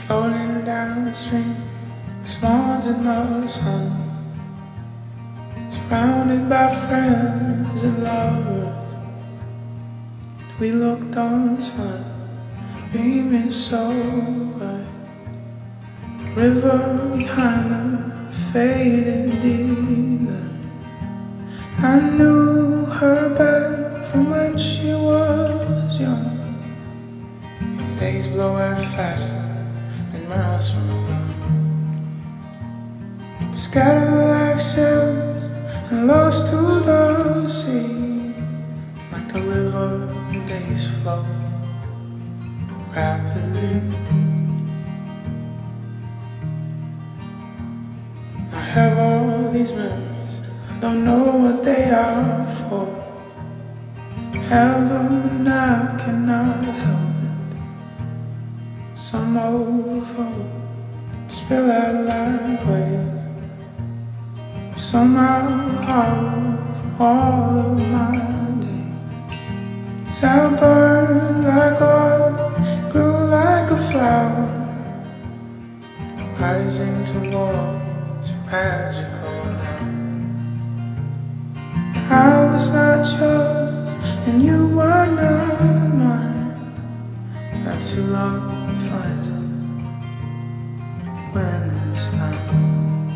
floating downstream, small to the sun, surrounded by friends and lovers. We looked on sun, beaming so bright. The river behind them, fading deep. I knew her back from when she was young. These days blow out faster than miles from a gun. Scattered like shells and lost to the sea. Like the river, the days flow rapidly. I have all these memories, I don't know what they are for. Have them and I cannot help it. Some overflow, spill out like waves. Somehow hollow for all of my days. I burned like oil, grew like a flower, rising towards your magical hour. I was not yours and you were not mine. That's who love finds us when it's time.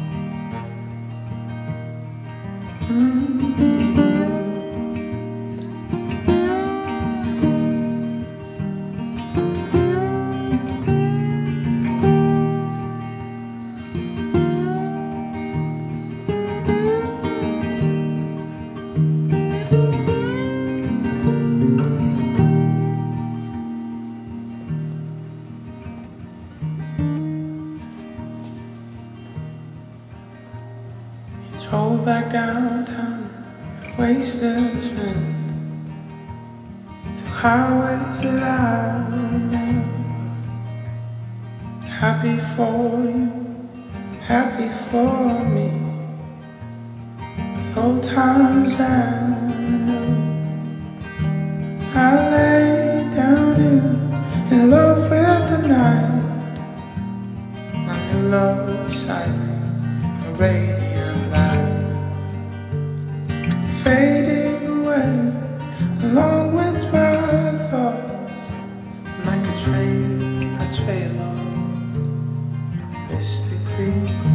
Drove back downtown, wasted and spent, through highways that I remember. Happy for you, happy for me. The old times I knew. I lay down in love with the night. My new love beside me, a radiant light. Fading away along with my thoughts, like a train, I trail on mystically.